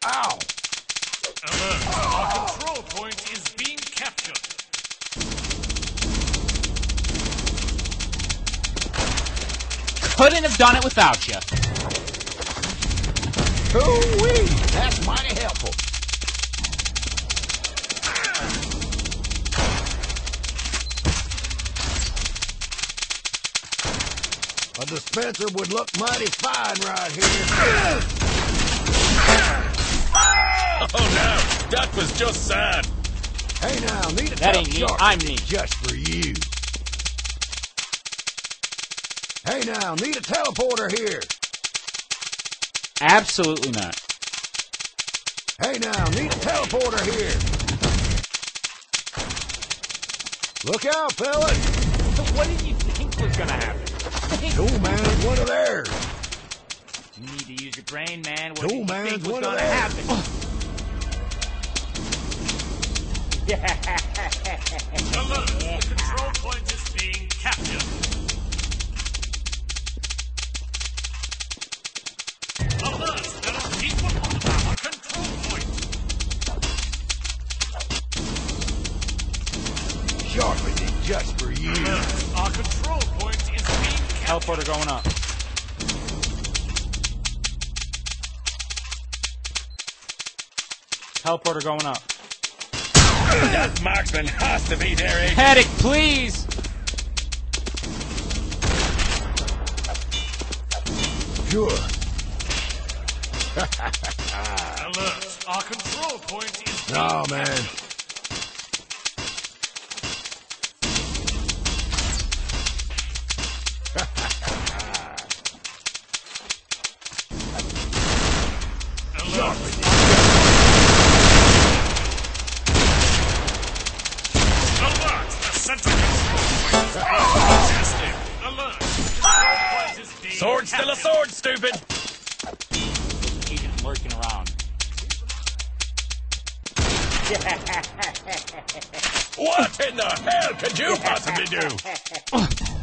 Ow! Alert! Our control point is being captured. Couldn't have done it without you. Hoo-wee! That's mighty helpful. A dispenser would look mighty fine right here. Oh no! That was just sad! Hey now, need a That tough ain't neat, shark I'm neat. just for you. Hey now, need a teleporter here. Absolutely not. Hey now, need a teleporter here. Look out, fellas. What did you think was gonna happen? Two man's one of theirs. You need to use your brain, man. What Two did you man's think was one of gonna theirs. happen? Alert! The control point is being captured. Alert! There are people on our control point. Sharpening just for you. Alert! Our control point is being captured. Teleporter going up. Teleporter going up. That marksman has to be there, Agent. Paddock, please! Sure. Alert! Our control point is being Oh, man. Alert! Alert! The center control point is being contested. Alert! Control point is being Sword's still a captured. sword, stupid! Agent lurking around. What in the hell could you possibly do?